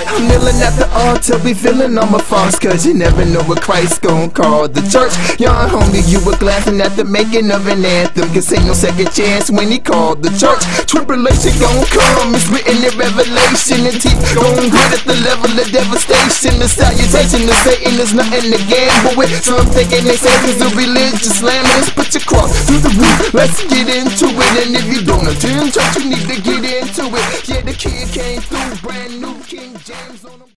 I'm kneeling at the altar, be feeling all my faults, cause you never know what Christ gon' call the church. Young homie, you were glancing at the making of an anthem, cause ain't no second chance when he called the church. Tribulation gon' come, it's written in Revelation, and teeth gon' grit at the level of devastation. The salutation of Satan is nothing to gamble with. Some thinking they say cause the religious slammers. Put your cross through the roof, let's get into it. And if you don't attend church, you need to get into it. Yeah, the kid came through, brand new King James on him.